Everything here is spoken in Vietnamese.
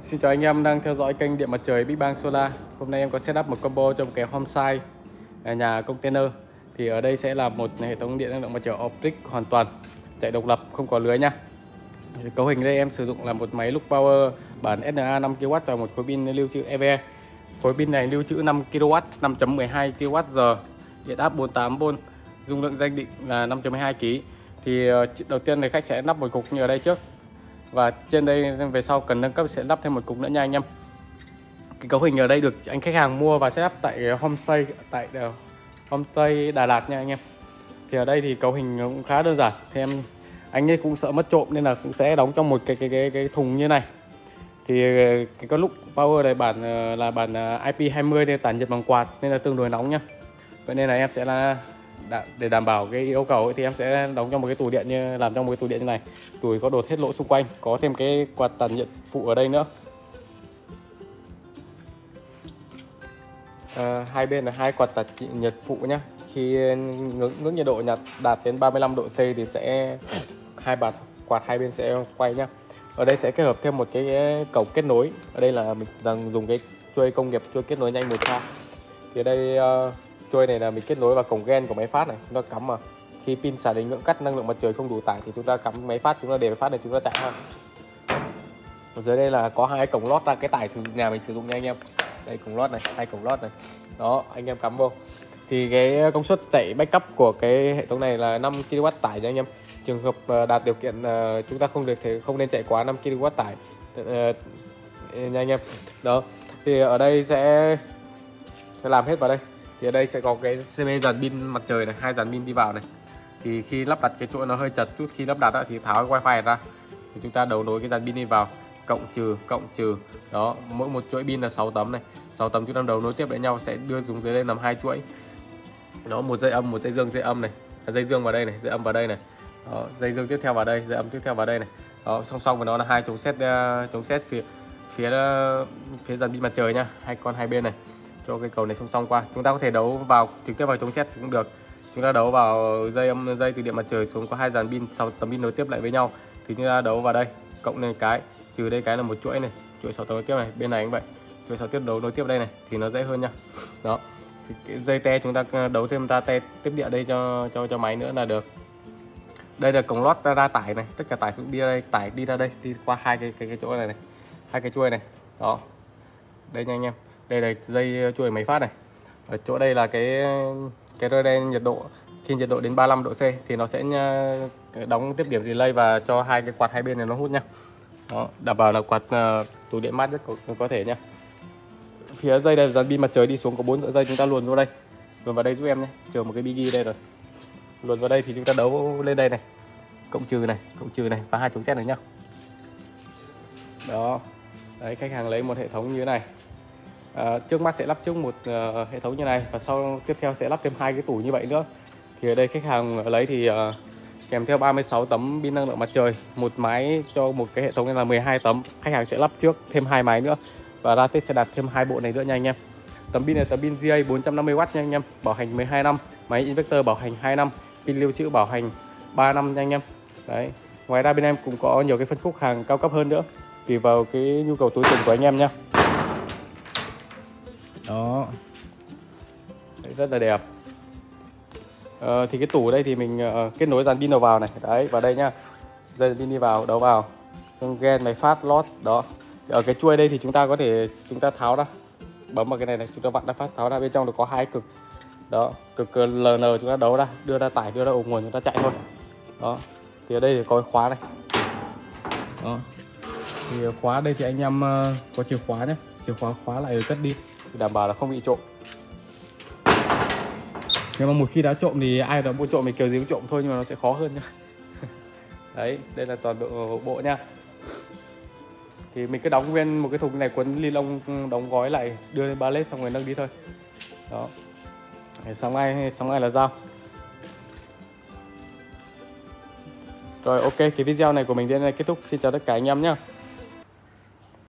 Xin chào anh em đang theo dõi kênh Điện Mặt Trời Big Bang Solar. Hôm nay em có setup một combo cho một cái homesite nhà container. Thì ở đây sẽ là một hệ thống điện năng lượng mặt trời off-grid hoàn toàn, chạy độc lập, không có lưới nha. Cấu hình đây em sử dụng là một máy Look Power bản SA 5kW và một khối pin lưu trữ EVE. Khối pin này lưu trữ 5kW, 5.12 kWh, điện áp 48V, dung lượng danh định là 5.12 kg. Thì đầu tiên thì khách sẽ lắp một cục như ở đây trước. Và trên đây về sau cần nâng cấp sẽ lắp thêm một cục nữa nha anh em. Cái cấu hình ở đây được anh khách hàng mua và setup tại homestay Đà Lạt nha anh em. Thì ở đây thì cấu hình cũng khá đơn giản. Thì anh ấy cũng sợ mất trộm nên là cũng sẽ đóng trong một cái thùng như này. Thì cái con Look Power này là bản IP20 nên tản nhiệt bằng quạt nên là tương đối nóng nhá. Vậy nên là em sẽ để đảm bảo cái yêu cầu ấy, thì em sẽ đóng trong một cái tủ điện làm trong một cái tủ điện như này. Tủ có đột hết lỗ xung quanh, có thêm cái quạt tản nhiệt phụ ở đây nữa. Hai bên là hai quạt tản nhiệt phụ nhá. Khi ngưỡng nhiệt độ đạt đến 35 độ C thì sẽ quạt hai bên sẽ quay nhá. Ở đây sẽ kết hợp thêm một cái cổng kết nối. Ở đây là mình đang dùng cái chuôi công nghiệp, chuôi kết nối nhanh 1 pha. Thì ở đây chuôi này là mình kết nối vào cổng gen của máy phát này, nó cắm mà khi pin xả đến ngưỡng cắt năng lượng mặt trời không đủ tải thì chúng ta cắm máy phát, chúng ta để máy phát này chúng ta chạy ha. Ở dưới đây là có hai cổng lót ra cái tải nhà mình sử dụng nha anh em. Đây cổng lót này, hai cổng lót này. Đó, anh em cắm vô. Thì cái công suất chạy backup của cái hệ thống này là 5kW tải nha anh em. Trường hợp đạt điều kiện chúng ta không nên chạy quá 5kW tải nha anh em. Đó. Thì ở đây sẽ làm hết vào đây. Thì ở đây sẽ có cái CB dàn pin mặt trời này, hai dàn pin đi vào này. Thì khi lắp đặt cái chỗ nó hơi chật chút, khi lắp đặt thì tháo cái wifi ra. Thì chúng ta đấu nối cái dàn pin đi vào, cộng trừ. Đó, mỗi một chuỗi pin là 6 tấm này. 6 tấm chúng ta đấu nối tiếp với nhau sẽ đưa xuống dưới lên làm hai chuỗi. Đó, một dây âm, một dây dương, dây âm này. Dây dương vào đây này, dây âm vào đây này. Đó, dây dương tiếp theo vào đây, dây âm tiếp theo vào đây này. Đó, song song với nó là hai chống sét phía dàn pin mặt trời nhá, hai bên này. Cho cái cầu này song song qua. Chúng ta có thể đấu vào trực tiếp vào chống sét cũng được. Chúng ta đấu vào dây từ điện mặt trời xuống có hai dàn pin, 6 tấm pin nối tiếp lại với nhau thì chúng ta đấu vào đây, cộng lên cái, trừ đây cái là một chuỗi này, chuỗi 6 tấm nối tiếp này, bên này cũng vậy. Chuỗi 6 tiếp đấu nối tiếp đây này thì nó dễ hơn nha. Đó. Cái dây te chúng ta đấu thêm te tiếp điện đây cho máy nữa là được. Đây là cổng lót ra tải này, tất cả tải cũng đi đây, tải đi ra đây, đi qua hai cái chỗ này này. Hai cái chuôi này. Đó. Đây nha anh em. Đây là dây chuôi máy phát này. Ở chỗ đây là cái rơ đen nhiệt độ. Khi nhiệt độ đến 35 độ C thì nó sẽ đóng tiếp điểm relay và cho hai cái quạt hai bên này nó hút nhá. Đó, đảm bảo là quạt tủ điện mát nhất có thể nhá. Phía dây đây là dàn pin mặt trời đi xuống có 4 sợi dây, chúng ta luồn vào đây. Luồn vào đây giúp em nhé. Chờ một cái biggie đây rồi. Luồn vào đây thì chúng ta đấu lên đây này. Cộng trừ này và hai chống sét này nhá. Đó. Đấy, khách hàng lấy một hệ thống như thế này. Trước mắt sẽ lắp trước một hệ thống như này và sau tiếp theo sẽ lắp thêm hai cái tủ như vậy nữa. Thì ở đây khách hàng lấy thì kèm theo 36 tấm pin năng lượng mặt trời, một máy cho một cái hệ thống này là 12 tấm. Khách hàng sẽ lắp trước thêm hai máy nữa và ra Tết sẽ đặt thêm hai bộ này nữa nha anh em. Tấm pin này tấm pin GA 450W nha anh em, bảo hành 12 năm, máy inverter bảo hành 2 năm, pin lưu trữ bảo hành 3 năm nha anh em. Đấy. Ngoài ra bên em cũng có nhiều cái phân khúc hàng cao cấp hơn nữa, tùy vào cái nhu cầu túi tiền của anh em nhé. Đó. Đấy, rất là đẹp. Thì cái tủ đây thì mình kết nối dàn pin đầu vào này. Đấy, vào đây nhá. Dây pin đi vào, đầu vào. Xong gen máy phát lót. Đó. Ở cái chuôi đây thì chúng ta tháo ra. Bấm vào cái này này, chúng ta vặn ra phát, tháo ra, bên trong nó có hai cực. Đó, cực LN chúng ta đấu ra, đưa ra tải, đưa ra ổ nguồn chúng ta chạy thôi. Đó. Thì ở đây thì có cái khóa này. Đó. Thì khóa đây thì anh em có chìa khóa nhé. Chìa khóa khóa lại rồi cất đi thì đảm bảo là không bị trộm. Nhưng mà một khi đã trộm thì ai đó mua trộm thì kiểu gì cũng trộm thôi, nhưng mà nó sẽ khó hơn nhá. Đấy, đây là toàn bộ nha. Thì mình cứ đóng nguyên một cái thùng này, quấn ni lông đóng gói lại, đưa lên pallet xong rồi nâng đi thôi. Đó. Xong ai là giao. Rồi ok, cái video này của mình đến đây kết thúc. Xin chào tất cả anh em nhé.